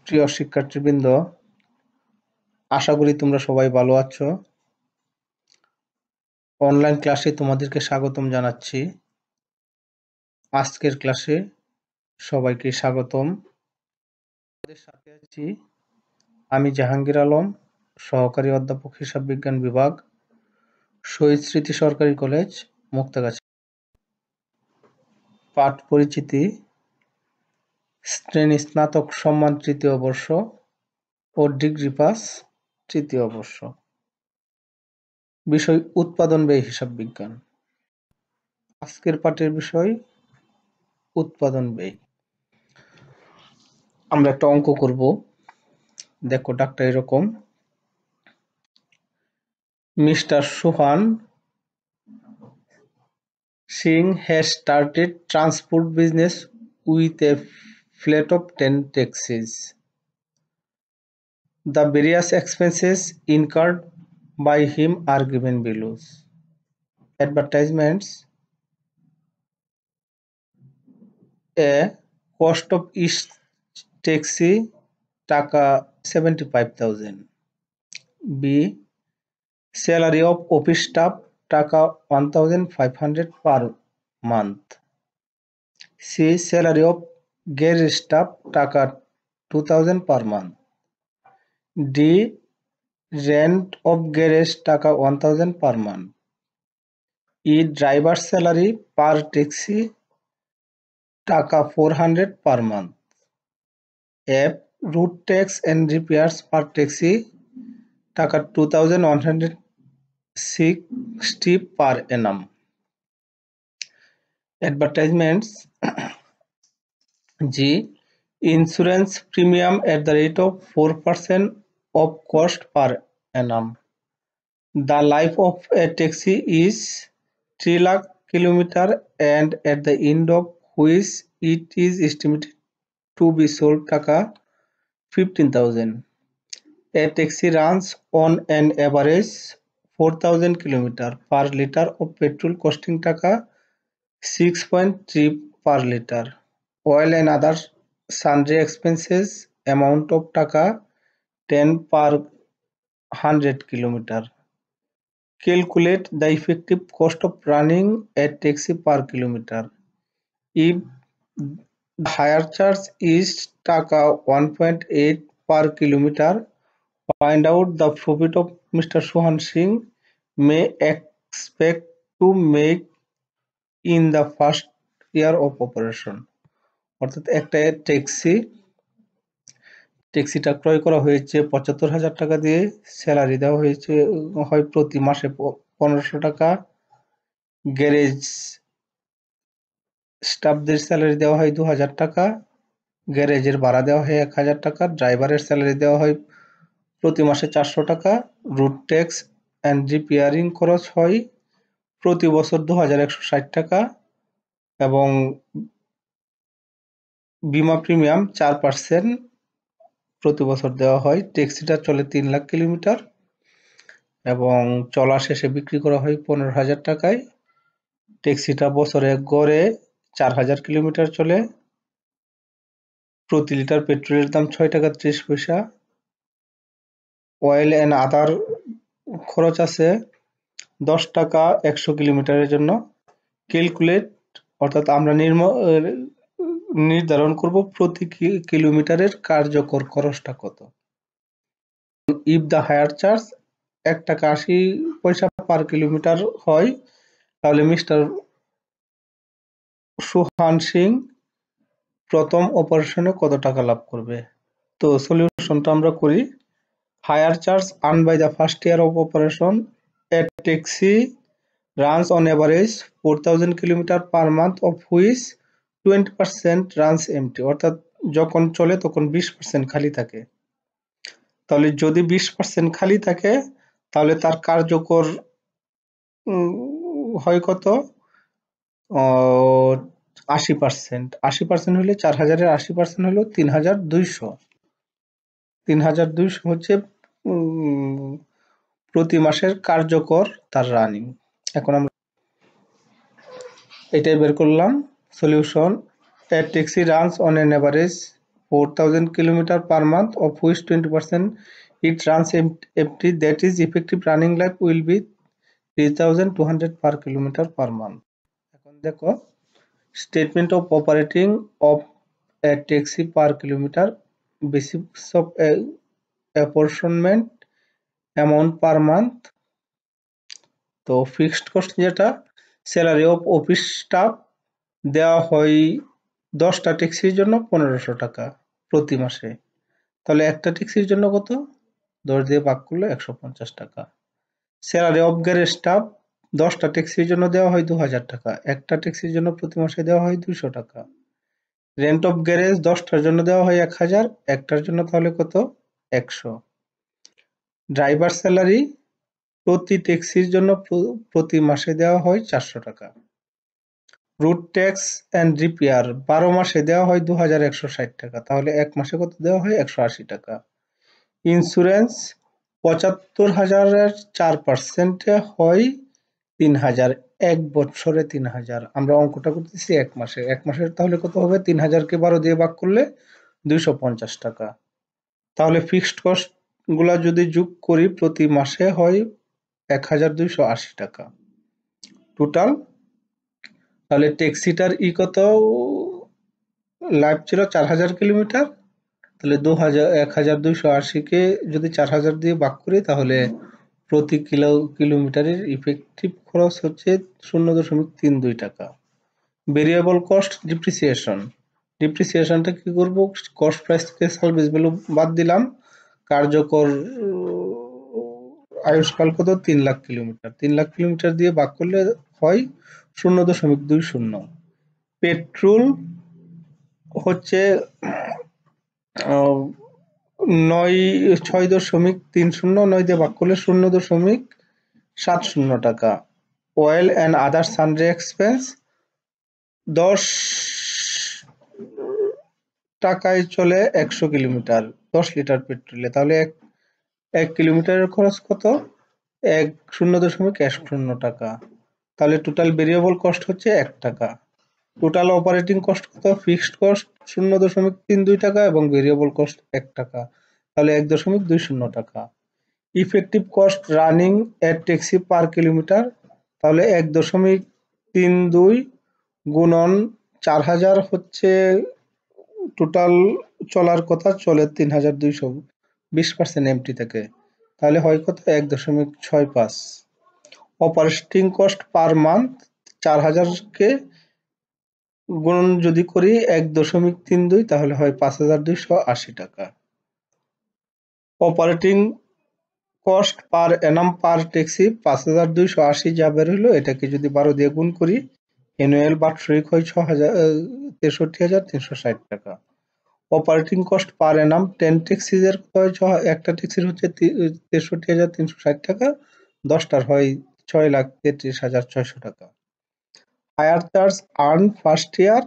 প্রিয় শিক্ষার্থীবৃন্দ, আশা করি তোমরা সবাই ভালো আছো। অনলাইন ক্লাসে তোমাদেরকে স্বাগতম জানাচ্ছি। আজকের ক্লাসে সবাইকে স্বাগতম। আমাদের সাথে আছি আমি জাহাঙ্গীর আলম, সহকারী অধ্যাপক হিসাব বিজ্ঞান বিভাগ, শহীদ স্মৃতি সরকারি কলেজ, মুক্তাগাছা। পাঠ পরিচিতি, শ্রেণী স্নাতক সম্মান তৃতীয় বর্ষ ও ডিগ্রি পাস তৃতীয় বর্ষ। বিষয় উৎপাদন ব্যয় হিসাব বিজ্ঞান। আজকের পাঠের বিষয় উৎপাদন ব্যয়। আমরা একটা অঙ্ক করব। দেখো ডাকটা এরকম: mister Sohan Singh has started transport business with a fleet of 10 taxis. The various expenses incurred by him are given below. Advertisements: A cost of each taxi টাকা 75,000. B salary of office staff টাকা 1,500 per month. C salary of garage staff টাকা 2,000 per month. D rent of garage টাকা 1,000 per month. E driver salary per taxi টাকা 400 per month. F route tax and repairs per taxi টাকা 2,160 per annum. Advertisements: G insurance premium at the rate of 4% of cost per annum. The life of a taxi is 3 lakh kilometer and at the end of which it is estimated to be sold টাকা 15,000. A taxi runs on an average 4,000 kilometer per liter of petrol costing টাকা 6.3 per liter. Oil and other sundry expenses amount of টাকা 10 per 100 kilometer. Calculate the effective cost of running a taxi per kilometer. If the hire charge is টাকা 1.8 per kilometer, find out the profit of Mr. Sohan Singh may expect to make in the first year of operation. অর্থাৎ একটা ট্যাক্সিটা ক্রয় করা হয়েছে 75,000 টাকা দিয়ে, salary দেওয়া হয়েছে হয় প্রতি মাসে 1500 টাকা, গ্যারেজ স্টাফদের স্যালারি দেওয়া হয় 2,000 টাকা, গ্যারেজের ভাড়া দেওয়া হয় 1,000 টাকা, ড্রাইভারের স্যালারি দেওয়া হয় প্রতি মাসে 400 টাকা, রুট ট্যাক্স অ্যান্ড রিপেয়ারিং খরচ হয় প্রতি বছর 2,160 টাকা এবং বিমা প্রিমিয়াম 4% প্রতি বছর দেওয়া হয়। ট্যাক্সিটা চলে 3 লাখ কিলোমিটার এবং চলা শেষে বিক্রি করা হয় 15,000 টাকায়। ট্যাক্সিটা বছরে গড়ে 4,000 কিলোমিটার চলে। প্রতি লিটার পেট্রোলের দাম 6 টাকা 30 পয়সা। অয়েল অ্যান্ড আদার খরচ আছে 10 টাকা 100 কিলোমিটারের জন্য। ক্যালকুলেট অর্থাৎ আমরা নির্ধারণ করব প্রতি কিলোমিটারের কার্যকর খরচটা কত। ইফ দ্য হায়ার চার্জ 1 টাকা 80 পয়সা পার কিলোমিটার হয়, তাহলে মিস্টার সোহান সিং প্রথম অপারেশনে কত টাকা লাভ করবে। তো সলিউশনটা আমরা করি। Hire charge earn by the first year of operation a taxi runs on average 4,000 kilometre per month of which 20% runs empty. অর্থাৎ যখন চলে তখন 20% খালি থাকে। তাহলে যদি 20% খালি থাকে তাহলে তার কার্যকর হয় কত? 80%। 80% হলে 4,000-এর 80% হলো 3,200। 3,200 হচ্ছে প্রতি মাসের কার্যকর তার রানিং। এখন আমরা এটাই বের করলাম solution. A taxi runs on an average 4,000 kilometer per month, of which 20% it runs empty. That is, effective running life will be 3,200 per kilometer per month. এখন দেখো statement of operating of a taxi per kilometer, basis of apportionment, amount per month. তো fixed cost যেটা, salary of office staff দেওয়া হয় 10টা ট্যাক্সির জন্য 1500 টাকা প্রতি মাসে। তাহলে একটা ট্যাক্সির জন্য কত? 10 দিয়ে ভাগ করলে 150 টাকা। স্যালারি অফ গ্যারেজ স্টাফ 10টা ট্যাক্সির জন্য দেওয়া হয় 2000 টাকা। একটা ট্যাক্সির জন্য প্রতি মাসে দেওয়া হয় 200 টাকা। রেন্ট অফ গ্যারেজ 10টার জন্য দেওয়া হয় 1000, একটার জন্য তাহলে কত? 100। ড্রাইভার স্যালারি প্রতি ট্যাক্সির জন্য প্রতি মাসে দেওয়া হয় 400 টাকা। রুট ট্যাক্স অ্যান্ড রিপেয়ার 12 মাসে দেওয়া হয় 2160 টাকা। তাহলে এক মাসে কত দেওয়া হয়? 180 টাকা। ইন্স্যুরেন্স 75,000-এর 4% হয় 3000, এক বছরে 3000। আমরা অঙ্কটা করতেছি এক মাসে। এক মাসের তাহলে কত হবে? 3000কে 12 দিয়ে ভাগ করলে 250 টাকা। তাহলে ফিক্সড কস্ট গুলা যদি যোগ করি প্রতি মাসে হয় 1280 টাকা টোটাল। তাহলে ট্যাক্সিটার কত লাইফ ছিল? 4000 কিলোমিটার। তাহলে 1280-কে যদি 4000 দিয়ে ভাগ করি তাহলে প্রতি কিলোমিটারের ইফেক্টিভ খরচ হচ্ছে 0.32 টাকা। ভেরিয়েবল কস্ট ডিপ্রিসিয়েশনটা কি করব? কস্ট প্রাইস থেকে সার্ভিস ভ্যালু বাদ দিলাম। কার্যকর আয়ুষ্কাল কত? 3 লাখ কিলোমিটার। 3 লাখ কিলোমিটার দিয়ে ভাগ করলে হয় 0.20। পেট্রোল হচ্ছে 6.30, 9 দিয়ে ভাগ করলে 0.70 টাকা। Oil and other sundry expense 10 টাকায় চলে 100 কিলোমিটার 10 লিটার পেট্রোলে। তাহলে এক কিলোমিটারের খরচ কত? 0.10 টাকা। তাহলে টোটাল ভেরিয়েবল কস্ট হচ্ছে 1 টাকা। টোটাল অপারেটিং কস্ট কত? ফিক্সড কস্ট 0.32 টাকা এবং ভেরিয়েবল কস্ট 1 টাকা। তাহলে 1.20 টাকা। Effective cost running a taxi per kilometre, তাহলে 1.32 গুণন 4000 হচ্ছে টোটাল চলার কথা, চলে 3200, 20% এমটি থেকে। তাহলে হয় কত? 1.65। অপারেটিং কস্ট পার মান্থ 4000কে গুণন যদি করি 1.32 তাহলে হয় 5280 টাকা। Operating cost per annum per taxi 5280 যা বের হলো, এটাকে যদি 12 দিয়ে গুণ করি অ্যানুয়াল বাৎসরিক হয় 63,360 টাকা। অপারেটিং কস্ট পার অ্যানাম 10 ট্যাক্সিজের হয় একটা ট্যাক্সির হচ্ছে 63,360 টাকা, 10টার হয় 6,33,600 টাকা। Hire charge earn first year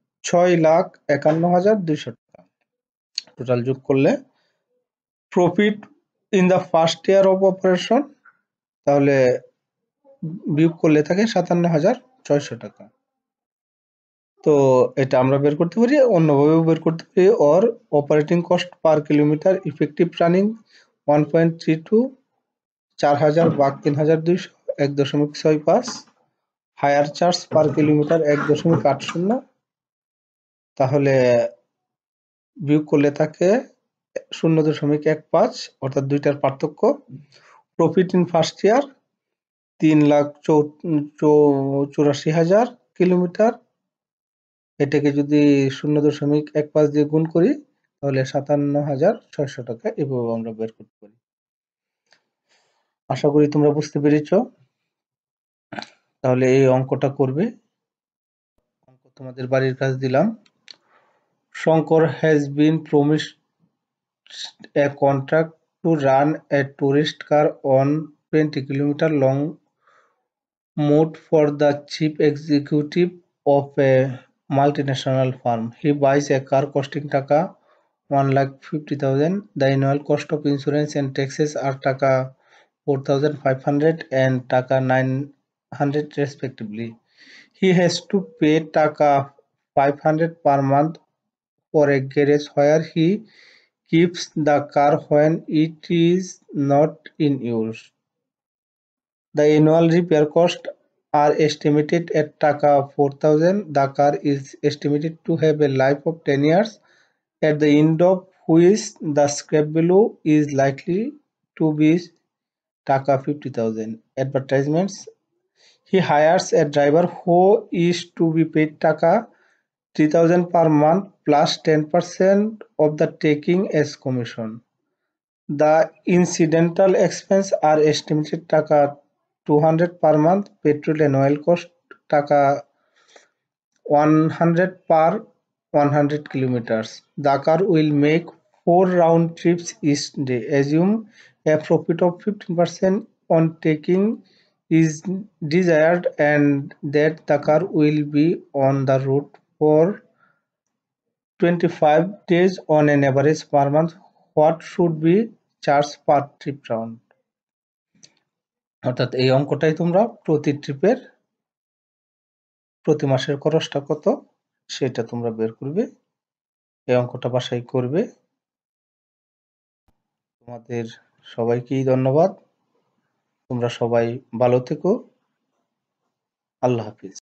6,51,200 টাকা। টোটাল যোগ করলে profit in the first year of operation, তাহলে বিয়োগ করলে থাকে 57,600 টাকা। তো এটা আমরা বের করতে পারি, অন্যভাবেও বের করতে পারি। Or operating cost per kilometre effective running 1.32, 4000 ভাগ 3200, 1.65। হায়ার চার্জ পার কিলোমিটার 1.80, তাহলে বিয়োগ করলে থাকে 0.15, অর্থাৎ দুইটার পার্থক্য। Profit in first year 3,84,000 kilometre, এটাকে যদি 0.15 দিয়ে গুণ করি তাহলে 57,600 টাকা। এভাবে আমরা বের করতে পারি। আশা করি তোমরা বুঝতে পেরেছ। তাহলে এই অঙ্কটা করবে। অঙ্ক তোমাদের বাড়ির কাজ দিলাম। Shankar has been promised a contract to run a tourist car on 20 kilometer long route for the chief executive of a multinational firm. He buys a car costing টাকা 1,50,000. The annual cost of insurance and taxes are টাকা 4,500 and টাকা 900 respectively. He has to pay টাকা 500 per month for a garage where he keeps the car when it is not in use. The annual repair costs are estimated at টাকা 4,000. The car is estimated to have a life of 10 years, at the end of which the scrap value is likely to be টাকা 50,000. Advertisements: he hires a driver who is to be paid টাকা 3,000 per month plus 10% of the taking as commission. The incidental expenses are estimated টাকা 200 per month, petrol and oil cost টাকা 100 per 100 kilometers. The car will make 4 round trips each day. Assume a profit of 15% on taking is desired and that the car will be on the road for 25 days on an average per month. What should be charged per trip round? অর্থাৎ এই অঙ্কটাই তোমরা প্রতি ট্রিপের প্রতি মাসের খরচটা কত সেটা তোমরা বের করবে। এই অঙ্কটা বাসায় করবে। তোমাদের সবাইকেই ধন্যবাদ। তোমরা সবাই ভালো থেকো। আল্লাহ হাফিজ।